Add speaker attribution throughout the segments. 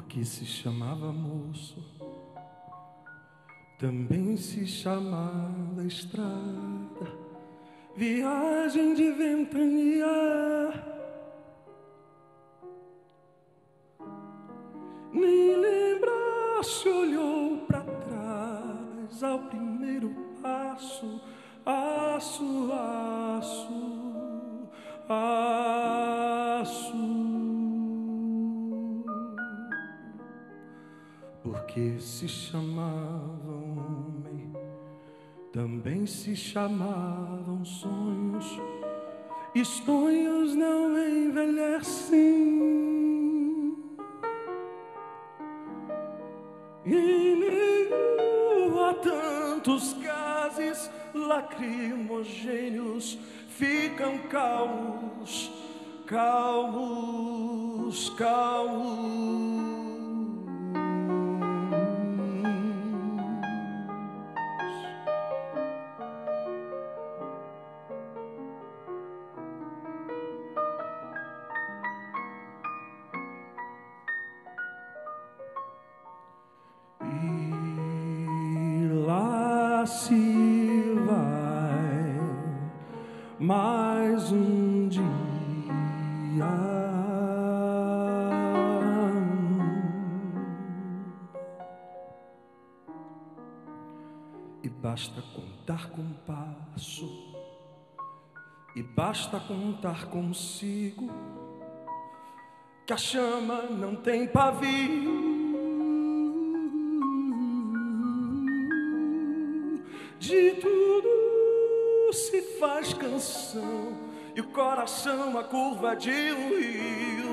Speaker 1: que se chamava moço, também se chamava estrada, viagem de ventania. Nem lembrar-se, olhou para trás ao primeiro passo, aço, aço, aço. Porque se chamava homem, também se chamavam sonhos, e sonhos não envelhecem. E em meio a tantos gases lacrimogêneos ficam calmos, calmos, calmos. Se vai mais um dia, e basta contar com passo, e basta contar consigo que a chama não tem pavio. De tudo se faz canção, e o coração a curva de um rio,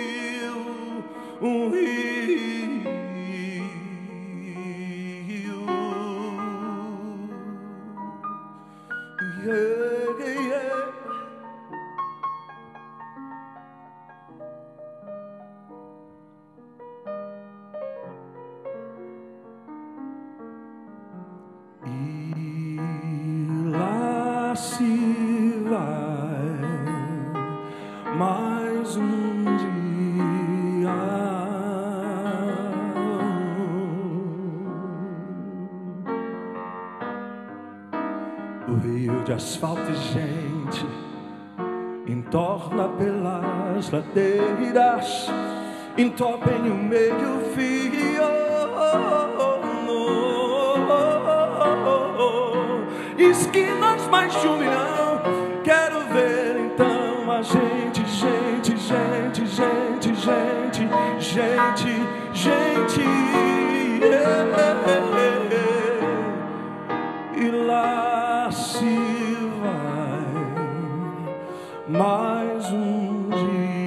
Speaker 1: um rio. Yeah, yeah. Se vai mais um dia, o rio de asfalto e gente entorna pelas ladeiras, entope em um meio-fio. Esquinas mais de 1 milhão. Quero ver então a gente, gente, gente, gente, gente, gente, gente, e lá se vai mais um dia.